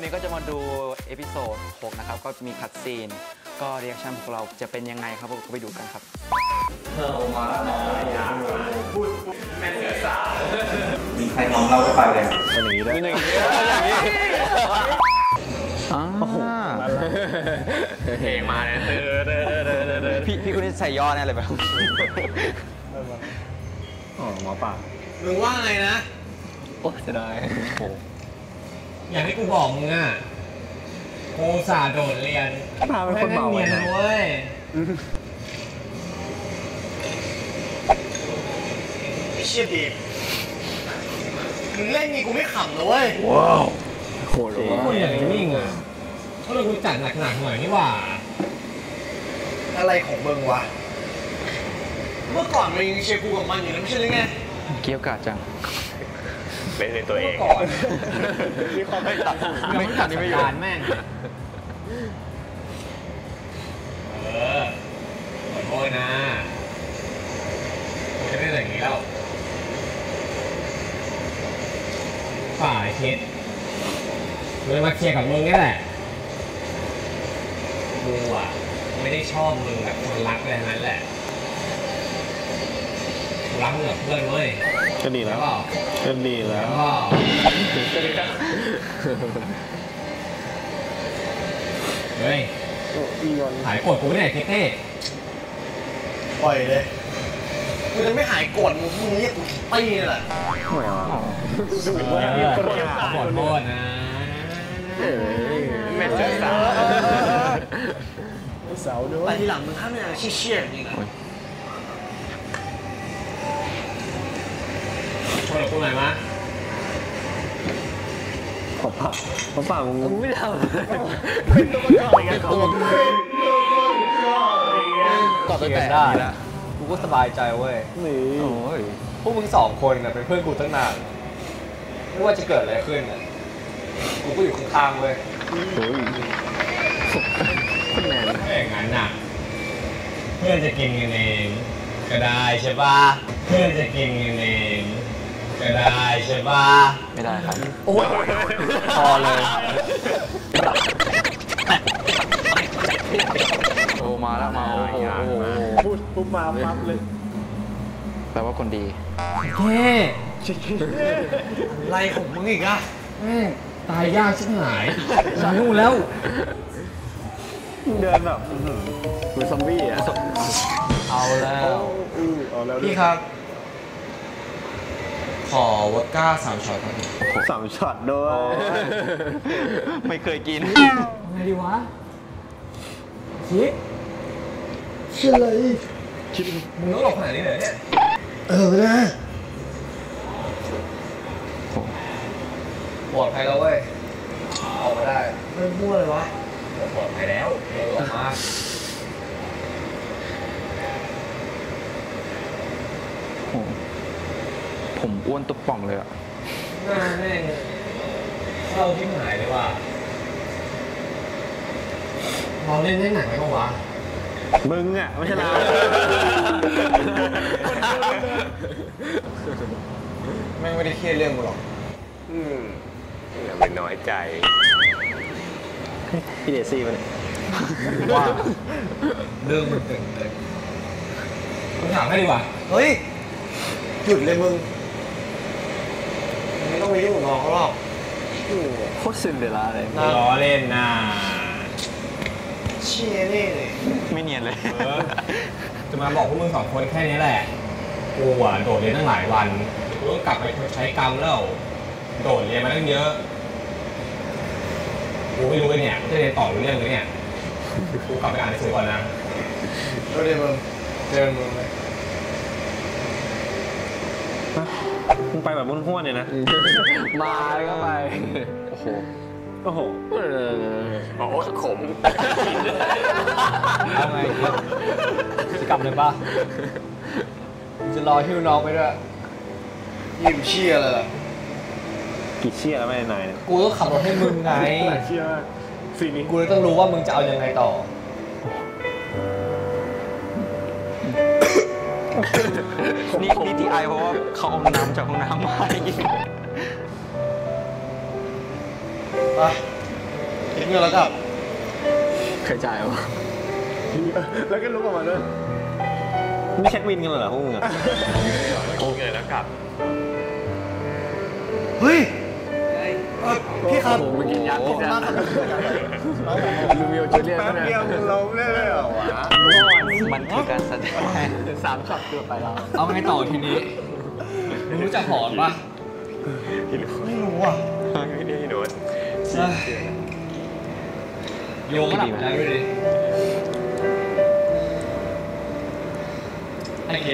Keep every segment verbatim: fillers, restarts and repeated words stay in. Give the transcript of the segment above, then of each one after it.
นี้ก็จะมาดูเอพิโซดหกนะครับก็มีคัดซีนก็เรีแอคชั่นพวกเราจะเป็นยังไงครับก็ไปดูกันครับเธอมาแล้วนะพูดแม่เสือสาวมีใครน้องเราไปเลยอย่างนี้ด้วยอย่างนี้อ๋อเพลงมาเนี่ยพี่พี่คนนี้ใส่ย่อแน่เลยแบบอ๋อหมอป่ามึงว่าไงนะโอ้จะได้โอ้อย่างที่กูบอกมึงอ่ะกูสาโดดเรียนพาเป็นคนเมาเรียนเว้ยไม่เชื่อดีมึงเล่นงี้กูไม่ขำเลยเว้ยว้าวโหดเลยมึงอย่างนิ่งอ่ะเขาเลยกูจัดหนักๆหน่อยนี่หว่าอะไรของมึงวะเมื่อก่อนมึงยังเชียร์กูกับมันอยู่นะไม่ใช่หรือไงเกี่ยวกาดจังเป็นในตัวเองก่อนมีความไม่ตัดไม่ตัดนี่ไม่ยอมแม่งเออขอโทษนะผมจะได้อย่างนี้แล้วฝ่ายคิดเลยมาเคลียร์กับมึงนี่แหละกูอ่ะไม่ได้ชอบมึงแบบคนรักอะไรนั้นแหละรักมึงกับเพื่อนเว้ยก็ดีแล้วก็ดีแล้วเฮ้ยหายโกรธกูไม่ได้เท่ๆปล่อยเลยกูจะไม่หายโกรธมึงมึงเรียกกูคิตตี้นี่แหละขอโทษนะไม่ใช่สาวสาวด้วยแต่ทีหลังมึงห้ามไม่อะไรเชี่ยๆอย่างนี้นะชวนกูหน่อยมะขอผ่าขอผ่ามึงไม่ทำตอบแต่ได้กูก็สบายใจเว้ยนี่โอ้ยพวกมึงสองคนน่ะเป็นเพื่อนกูตั้งนานไม่ว่าจะเกิดอะไรขึ้นน่ะกูก็อยู่ข้างๆเว้ยโอ้ยคนแมนไม่อย่างนั้นน่ะเพื่อนจะกินกันเองก็ได้ใช่ป่ะเพื่อนจะกินกันเองก็ได้ใช่ป่ะไม่ได้ครับโอ้ยพอเลยโอ้มาแล้วมาโอ้โหพูดปุ๊บมาปั๊บเลยแปลว่าคนดีเฮ้อะไรของมึงอีกอะตายยากชิบหายฉันรู้แล้วเดินแบบเหมือนซอมบี้อ่ะเอาแล้วพี่ครับขอวอดก้าสามช็อตครับสามช็อตด้วยไม่เคยกินไงดีวะชิคชื่ออะไรชิคมึงต้องหลบขนาดนี้เลยเนี่ยเออนะปลอดภัยแล้วเว้ยออกมาได้ไม่มั่วเลยวะปลอดภัยแล้วออกมาผมอ้วนตุ๊บป่องเลยอะหน้าแม่งเข้าที่หายเลยว่ะเราเล่นได้หนักไหมก็วะมึงอ่ะไม่ใช่เราแม่งไม่ได้เครียดเรื่องกูหรอกอืมอย่าไปน้อยใจพี่เดซี่มันว่าเรื่องมันตึงเลยมึงถามให้ดีกว่าเฮ้ยหยุดเลยมึงไม่ต้องไปยุ่งกับน้องเขาหรอกโคตรซินเดอเรลล่าเลยล้อเล่นนะเชี่ยนี่เลยไม่เนียนเลยจะมาบอกพวกมึงสองคนแค่นี้แหละกูอ่ะโดดเรียนตั้งหลายวันกูต้องกลับไปใช้กรรมแล้วโดดเรียนมาตั้งเยอะกูไม่รู้เลยเนี่ยจะเรียนต่อเรื่องเลยเนี่ยกูกลับไปอ่านหนังสือก่อนนะเจอเดี๋ยวมึงเจอมึงเลยมึงไปแบบม้วนๆเนี่ยนะมาแล้วก็ไปโอ้โหโอ้โหโอ้โหขมเอาไงจะกลับเลยป่ะจะรอฮิ้วน้องไปด้วยยิ้มเชี่ยเลยล่ะกี่เชี่ยแล้วไม่นายกูต้องขับรถให้มึงไงเชี่ยซีนี้กูเลยต้องรู้ว่ามึงจะเอายังไงต่อนี่นี่ที่ไอเพราะว่าเขาเอาน้ำจากห้องน้ำมาให้กินไปเงินแล้วกับเคยจ่ายวะแล้วก็ลุกออกมาด้วยไม่เช็ควินกันเหรอพวกมึงอะเงินแล้วกลับเฮ้ยพี่ครับโอ้โหมันกินยาขอบคุณมากครับลูมิโอจูเลียนแป๊บเดียวมึงเราเล่นเลยเหรอวะมันคือการแสดงสามช็อตเกือบไปแล้วเอาไงต่อทีนี้มึงรู้จักหอนปะไม่รู้อ่ะไม่ได้โดนโยงก็หลับใจไปดิไอ้เคน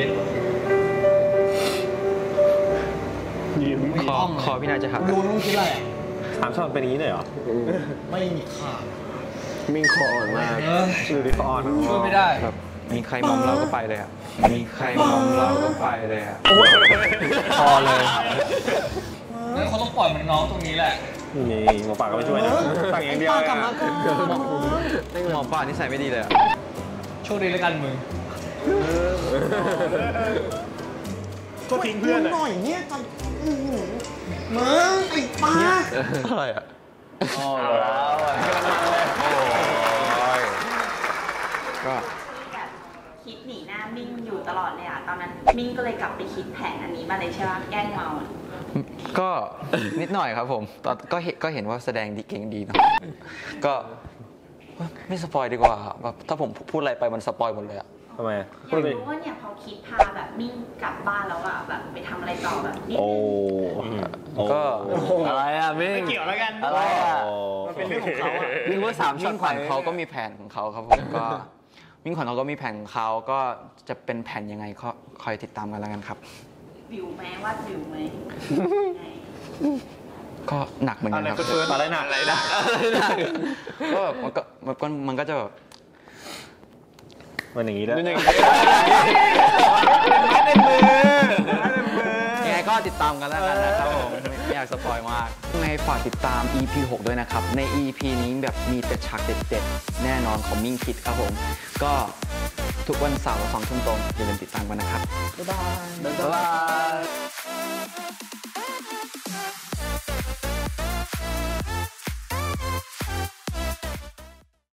คอคอพี่นายจะหักดูนุ่งคิดอะไรอ่ะสามช็อตเป็นอย่างนี้เลยเหรอไม่มีค่ามิงคออ่อนมากเออดูดิฟออนช่วยไม่ได้ครับมีใครมอมเราก็ไปเลยอ่ะมีใครมอมเราก็ไปเลยอ่ะพอเลยงั้นเขาต้องปล่อยมันน้องตรงนี้แหละนี่หมอปากก็ไม่ช่วยนะสั่งอย่างเดียวป้าเลยกลับมาอะก่อนหมอป่านิสัยไม่ดีเลยอ่ะโชคดีแล้วกันมึงก็ทิ้งเพื่อนหน่อยเนี่ยตอนมึงไอ้ป้าอะไรอ่ะอ๋อแล้วอ่ะก็แบบคิดหนีหน้ามิ่งอยู่ตลอดเลยอะตอนนั้นมิ่งก็เลยกลับไปคิดแผนอันนี้มาเลยใช่ไหมแกล้งเมาอะก็นิดหน่อยครับผมตอนก็เห็นก็เห็นว่าแสดงดีเก่งดีเนาะก็ไม่สปอยดีกว่าแบบถ้าผมพูดอะไรไปมันสปอยหมดเลยอะทำไมอพูดยากไปรู้ว่าเนี่ยพอคิดพาแบบมิ่งกลับบ้านแล้วอะแบบไปทำอะไรต่อแบบนิดโอ้นึงก็อะไรอ่ะมิงเกี่ยวแล้วกันอะไรอ่ะมันเป็นเรื่องของเขาอะมิ่งว่าสามมิ่งขวัญเขาก็มีแผนของเขาครับผมก็มิ่งขวัญเขาก็มีแผนของเขาก็จะเป็นแผนยังไงก็คอยติดตามกันแล้วกันครับวิวไหมวาดวิวไหมไงก็หนักเหมือนกันครับอะไรหนักอะไรหนักก็แบบมันก็มันก็มันก็จะแบบมันอย่างนี้แล้วเป็นอย่างนี้ยังไงก็ติดตามกันแล้วกันนะครับผมไม่ไม่อยากสปอยมากยังไงฝากติดตาม อี พี หกด้วยนะครับใน อี พี นี้แบบมีแต่ฉากเด็ดๆแน่นอนของมิ่งคิดครับผมก็ทุกวันเสาร์สองทุ่มตรงอย่าลืมติดตามกันนะครับบ๊ายบาย